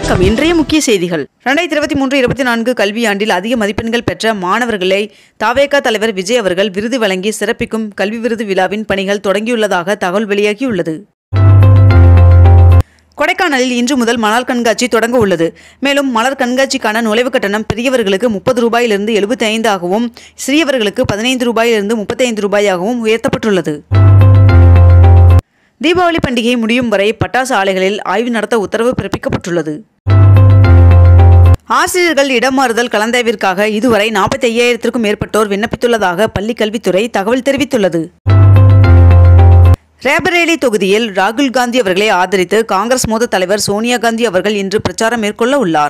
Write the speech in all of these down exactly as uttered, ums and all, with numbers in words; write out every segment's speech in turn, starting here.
வணக்கம். இன்றைய முக்கிய செய்திகள். இரண்டாயிரத்தி இருபத்தி மூன்று இருபத்தி நான்கு கல்வியாண்டில் அதிக மதிப்பெண்கள் பெற்ற மாணவர்களை தாவேகா தலைவர் விஜய் அவர்கள் விருது வழங்கி சிறப்பிக்கும் கல்வி விருது விழாவின் பணிகள் தொடங்கியுள்ளதாக தகவல் வெளியாகியுள்ளது. கொடைக்கானலில் இன்று முதல் மலர் கண்காட்சி தொடங்க உள்ளது. மேலும் மலர் கண்காட்சிக்கான நுழைவு கட்டணம் பெரியவர்களுக்கு முப்பது ரூபாயிலிருந்து எழுபத்தி ஐந்து ஆகவும் சிறியவர்களுக்கு பதினைந்து ரூபாயிலிருந்து முப்பத்தி ஐந்து ரூபாயாகவும் உயர்த்தப்பட்டுள்ளது. தீபாவளி பண்டிகை முடியும் வரை பட்டாசு ஆலைகளில் ஆய்வு நடத்த உத்தரவு பிறப்பிக்கப்பட்டுள்ளது. ஆசிரியர்கள் இடமாறுதல் கலந்தாய்விற்காக இதுவரை நாற்பத்தி ஐயாயிரத்திற்கும் மேற்பட்டோர் விண்ணப்பித்துள்ளதாக பள்ளிக் கல்வித்துறை தகவல் தெரிவித்துள்ளது. ரேபரேலி தொகுதியில் ராகுல் காந்தி அவர்களை ஆதரித்து காங்கிரஸ் மூத்த தலைவர் சோனியா காந்தி அவர்கள் இன்று பிரச்சாரம் மேற்கொள்ள உள்ளார்.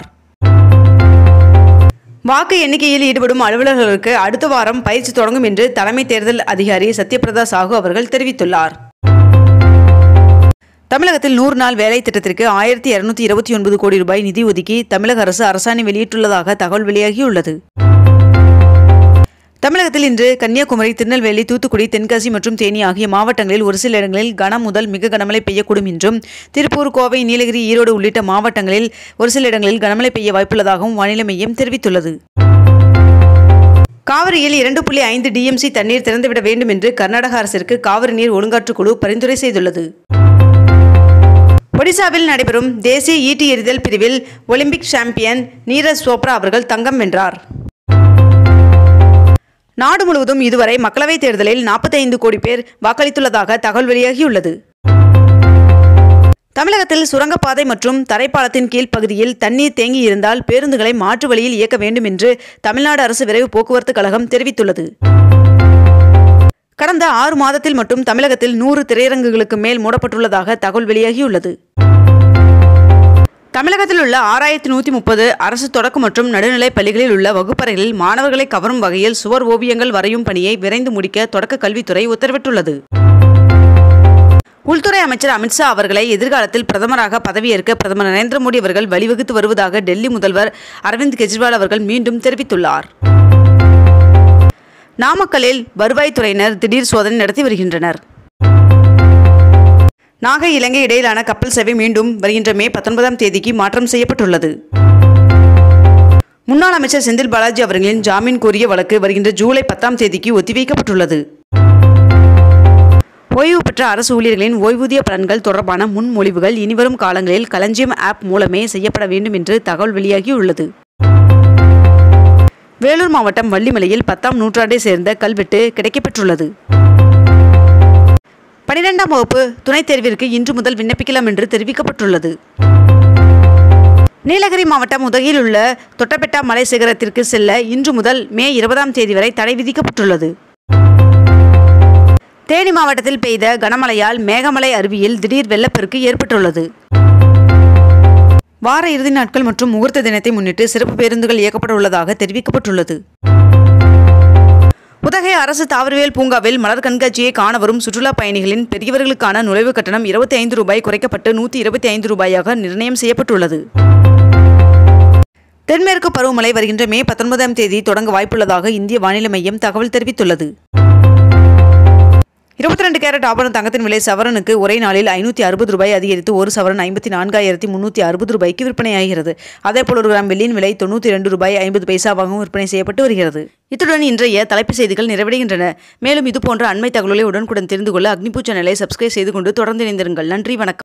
வாக்கு எண்ணிக்கையில் ஈடுபடும் அலுவலர்களுக்கு அடுத்த வாரம் பயிற்சி தொடங்கும் என்று தலைமை தேர்தல் அதிகாரி சத்யபிரதா சாஹூ அவர்கள் தெரிவித்துள்ளார். தமிழகத்தில் நூறு நாள் வேலை திட்டத்திற்கு ஆயிரத்தி இருநூத்தி இருபத்தி ஒன்பது கோடி ரூபாய் நிதி ஒதுக்கி தமிழக அரசு அரசாணை வெளியிட்டுள்ளதாக தகவல் வெளியாகியுள்ளது. தமிழகத்தில் இன்று கன்னியாகுமரி, திருநெல்வேலி, தூத்துக்குடி, தென்காசி மற்றும் தேனி ஆகிய மாவட்டங்களில் ஒரு சில இடங்களில் கன முதல் மிக கனமழை பெய்யக்கூடும் என்றும், திருப்பூர், கோவை, நீலகிரி, ஈரோடு உள்ளிட்ட மாவட்டங்களில் ஒரு சில இடங்களில் கனமழை பெய்ய வாய்ப்புள்ளதாகவும் வானிலை மையம் தெரிவித்துள்ளது. காவிரியில் இரண்டு புள்ளி ஐந்து டிஎம்சி தண்ணீர் திறந்துவிட வேண்டும் என்று கர்நாடக அரசிற்கு காவிரி நீர் ஒழுங்காற்றுக் குழு பரிந்துரை செய்துள்ளது. ஒடிசாவில் நடைபெறும் தேசிய ஈட்டி எறிதல் பிரிவில் ஒலிம்பிக் சாம்பியன் நீரஜ் சோப்ரா அவர்கள் தங்கம் வென்றார். நாடு முழுவதும் இதுவரை மக்களவைத் தேர்தலில் நாற்பத்தி ஐந்து கோடி பேர் வாக்களித்துள்ளதாக தகவல் வெளியாகியுள்ளது. தமிழகத்தில் சுரங்கப்பாதை மற்றும் தரைப்பாலத்தின் கீழ் பகுதியில் தண்ணீர் தேங்கி இருந்தால் பேருந்துகளை மாற்று வழியில் இயக்க வேண்டும் என்று தமிழ்நாடு அரசு விரைவு போக்குவரத்து கழகம் தெரிவித்துள்ளது. கடந்த ஆறு மாதத்தில் மட்டும் தமிழகத்தில் நூறு திரையரங்குகளுக்கு மேல் மூடப்பட்டுள்ளதாக தகவல் வெளியாகியுள்ளது. தமிழகத்தில் உள்ள ஆறாயிரத்தி நூற்றி முப்பது அரசு தொடக்க மற்றும் நடுநிலை பள்ளிகளில் உள்ள வகுப்பறைகளில் மாணவர்களை கவரும் வகையில் சுவர் ஓவியங்கள் வரையும் பணியை விரைந்து முடிக்க தொடக்க கல்வித்துறை உத்தரவிட்டுள்ளது. உள்துறை அமைச்சர் அமித்ஷா அவர்களை எதிர்காலத்தில் பிரதமராக பதவியேற்க பிரதமர் நரேந்திர மோடி அவர்கள் வழிவகுத்து வருவதாக டெல்லி முதல்வர் அரவிந்த் கெஜ்ரிவால் அவர்கள் மீண்டும் தெரிவித்துள்ளார். நாமக்கல்லில் வருவாய்த்துறையினர் திடீர் சோதனை நடத்தி வருகின்றனர். நாகை, இலங்கை இடையிலான கப்பல் சேவை மீண்டும் வருகின்ற மே பத்தொன்பதாம் தேதிக்கு மாற்றம் செய்யப்பட்டுள்ளது. முன்னாள் அமைச்சர் செந்தில் பாலாஜி அவர்களின் ஜாமீன் கோரிய வழக்கு வருகின்ற ஜூலை பத்தாம் தேதிக்கு ஒத்திவைக்கப்பட்டுள்ளது. ஓய்வு பெற்ற அரசு ஊழியர்களின் ஓய்வூதிய பலன்கள் தொடர்பான முன்மொழிவுகள் இனிவரும் காலங்களில் களஞ்சியம் ஆப் மூலமே செய்யப்பட வேண்டும் என்று தகவல் வெளியாகியுள்ளது. வேலூர் மாவட்டம் வள்ளிமலையில் பத்தாம் நூற்றாண்டை சேர்ந்த கல்வெட்டு கிடைக்கப்பெற்றுள்ளது. பனிரெண்டாம் வகுப்பு துணைத் தேர்விற்கு இன்று முதல் விண்ணப்பிக்கலாம் என்று தெரிவிக்கப்பட்டுள்ளது. நீலகிரி மாவட்டம் உதகையில் உள்ள தொட்டபெட்டா மலை சிகரத்திற்கு செல்ல இன்று முதல் மே இருபதாம் தேதி வரை தடை விதிக்கப்பட்டுள்ளது. தேனி மாவட்டத்தில் பெய்த கனமழையால் மேகமலை அருவியில் திடீர் வெள்ளப்பெருக்கு ஏற்பட்டுள்ளது. வார இறுதி நாட்கள் மற்றும் முகூர்த்த தினத்தை முன்னிட்டு சிறப்பு பேருந்துகள் இயக்கப்பட உள்ளதாக தெரிவிக்கப்பட்டுள்ளது. உதகை அரசு தாவரவியல் பூங்காவில் மலர் கண்காட்சியை காண வரும் சுற்றுலா பயணிகளின் பெரியவர்களுக்கான நுழைவு கட்டணம் இருபத்தி ஐந்து ரூபாய் குறைக்கப்பட்டு நூற்றி இருபத்தி ஐந்து ரூபாயாக நிர்ணயம் செய்யப்பட்டுள்ளது. தென்மேற்கு பருவமழை வருகின்ற மே பத்தொன்பதாம் தேதி தொடங்க வாய்ப்புள்ளதாக இந்திய வானிலை மையம் தகவல் தெரிவித்துள்ளது. இருபத்தி ரெண்டு கேரட் ஆபரண தங்கத்தின் விலை சவரனுக்கு ஒரே நாளில் ஐநூற்றி அறுபது ரூபாய் அதிகரித்து ஒரு சவரன் ஐம்பத்தி நான்காயிரத்தி முன்னூற்றி அறுபது ரூபாய்க்கு விற்பனையாகிறது. அதேபோல் ஒரு கிராம் வெள்ளியின் விலை தொண்ணூற்றி இரண்டு ரூபாய் ஐம்பது பைசாவாகவும் விற்பனை செய்யப்பட்டு வருகிறது. இத்துடன் இன்றைய தலைப்புச் செய்திகள் நிறைவடைகின்றன. மேலும் இதுபோன்ற அண்மை தகவல்களை உடனுக்குடன் தெரிந்து கொள்ள அக்னிபூ சேனலை சப்ஸ்கிரைப் செய்து கொண்டு தொடர்ந்து இணைந்திருங்கள். நன்றி, வணக்கம்.